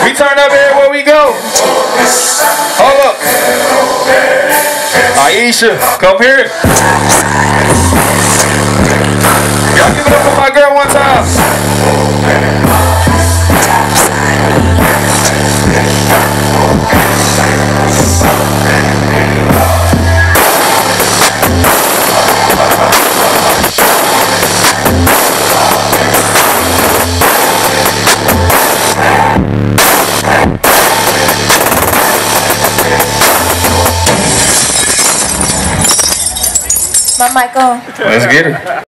We turn up everywhere we go. Hold up. Aisha, come here. Y'all give it up for my girl one time. My Michael. Let's get it.